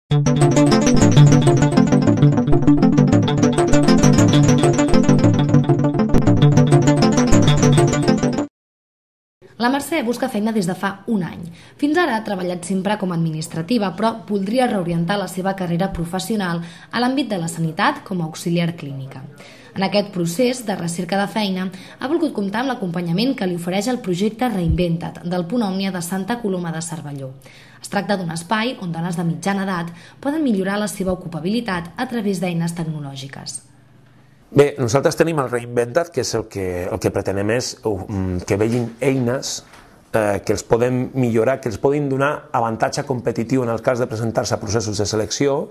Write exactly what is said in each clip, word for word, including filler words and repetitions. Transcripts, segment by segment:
La Mercè busca feina des de fa un any. Fins ara ha treballat sempre com a administrativa, però voldria reorientar la seva carrera professional a l'àmbit de la sanitat com a auxiliar clínica. En aquest procés de recerca de feina ha volgut comptar amb l'acompanyament que li ofereix el projecte Reinventa't del Punt Òmnia de Santa Coloma de Cervelló. Es tracta d'un espai on dones de mitjana edat poden millorar la seva ocupabilitat a través d'eines tecnològiques. Bé, nosaltres tenim el Reinventa't, que és el que, el que pretenem és que vegin eines eh, que els podem millorar, que els poden donar avantatge competitiu en el cas de presentar-se a processos de selecció,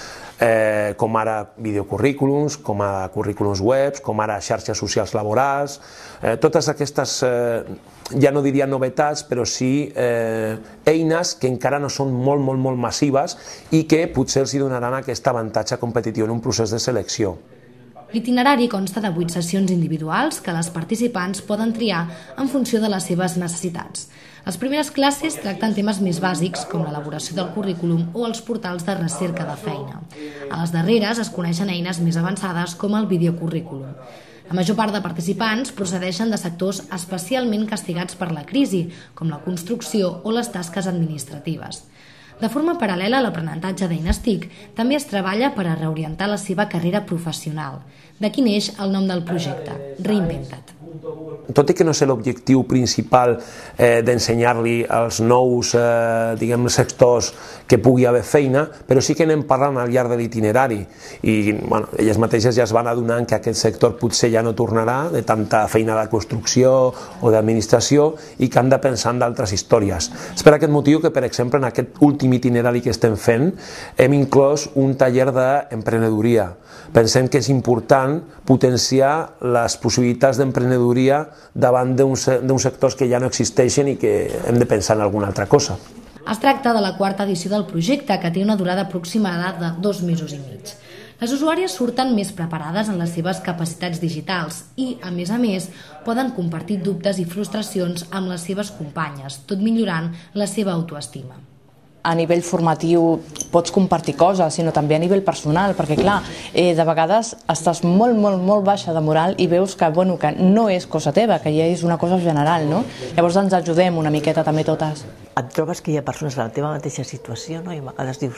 eh, com ara videocurrículums, com ara currículums webs, com ara xarxes socials laborals, eh, totes aquestes, eh, ja no diria novetats, però sí eh, eines que encara no són molt, molt, molt massives i que potser els donaran aquest avantatge competitiu en un procés de selecció. L'itinerari consta de vuit sessions individuals que les participants poden triar en funció de les seves necessitats. Les primeres classes tracten temes més bàsics com l'elaboració del currículum o els portals de recerca de feina. A les darreres es coneixen eines més avançades com el videocurrículum. La major part de participants procedeixen de sectors especialment castigats per la crisi, com la construcció o les tasques administratives. De forma paral·lela a l'aprenentatge d'eines T I C, també es treballa per a reorientar la seva carrera professional. D'aquí neix el nom del projecte, Reinventa't. Tot i que no és l'objectiu principal eh, d'ensenyar-li als nous eh, diguem, sectors que pugui haver feina, però sí que anem parlant al llarg de l'itinerari i bueno, elles mateixes ja es van adonant que aquest sector potser ja no tornarà de tanta feina de construcció o d'administració i que han de pensar en d'altres històries. És per aquest motiu que, per exemple, en aquest últim itinerari que estem fent hem inclòs un taller d'emprenedoria. Pensem que és important potenciar les possibilitats d'emprenedoria davant d'uns sectors que ja no existeixen i que hem de pensar en alguna altra cosa. Es tracta de la quarta edició del projecte, que té una durada aproximada de dos mesos i mig. Les usuàries surten més preparades en les seves capacitats digitals i, a més a més, poden compartir dubtes i frustracions amb les seves companyes, tot millorant la seva autoestima. A nivell formatiu pots compartir coses, sinó també a nivell personal, perquè clar, eh, de vegades estàs molt, molt, molt baixa de moral i veus que, bueno, que no és cosa teva, que ja és una cosa general, no? Llavors ens ajudem una miqueta també totes. Et trobes que hi ha persones a la teva mateixa situació, no? I a vegades dius,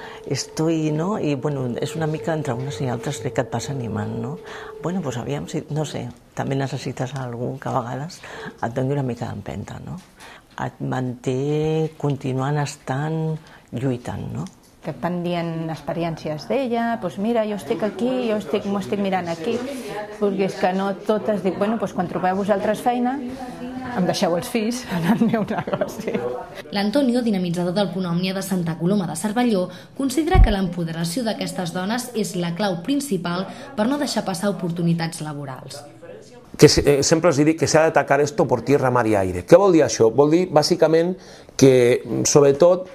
estoy, no? I bueno, és una mica entre unes i altres crec que et vas animant, no? Bueno, doncs aviam, si, no sé, també necessites algú que a vegades et doni una mica d'empenta, no? Et manté continuant estant lluitant, no? Que et van dient experiències d'ella, doncs mira, jo estic aquí, jo estic, m'ho estic mirant aquí, perquè és que no totes dic, bueno, doncs quan trobeu vosaltres feina, em deixeu els fills en el meu negoci. L'Antonio, dinamitzador del Punt Òmnia de Santa Coloma de Cervelló, considera que l'empoderació d'aquestes dones és la clau principal per no deixar passar oportunitats laborals. Que sempre els dic que s'ha d'atacar esto por tierra, mar y aire. Què vol dir això? Vol dir, bàsicament, que, sobretot,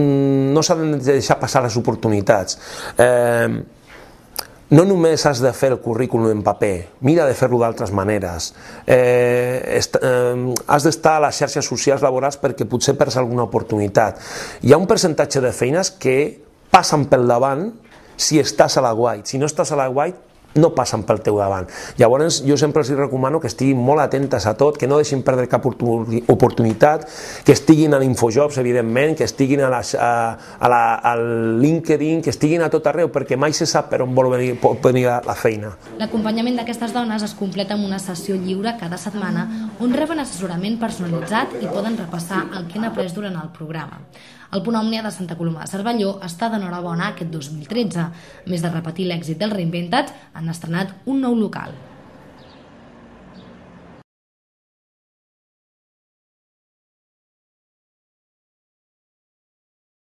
no s'han de deixar passar les oportunitats. Eh, no només has de fer el currículum en paper, mira de fer-lo d'altres maneres. Eh, eh, has d'estar a les xarxes socials laborals perquè potser perds alguna oportunitat. Hi ha un percentatge de feines que passen pel davant si estàs a l'aguait. Si no estàs a l'aguait, no passen pel teu davant. Llavors jo sempre els recomano que estiguin molt atentes a tot, que no deixin perdre cap oportunitat, que estiguin a l'Infojobs, evidentment, que estiguin a la, a, a la, al LinkedIn, que estiguin a tot arreu, perquè mai se sap per on vol venir, pot venir la feina. L'acompanyament d'aquestes dones es completa amb una sessió lliure cada setmana on reben assessorament personalitzat i poden repassar el que han après durant el programa. El Punt Òmnia de Santa Coloma de Cervelló està d'enhorabona aquest dos mil tretze. A més de repetir l'èxit del Reinventa't, han estrenat un nou local.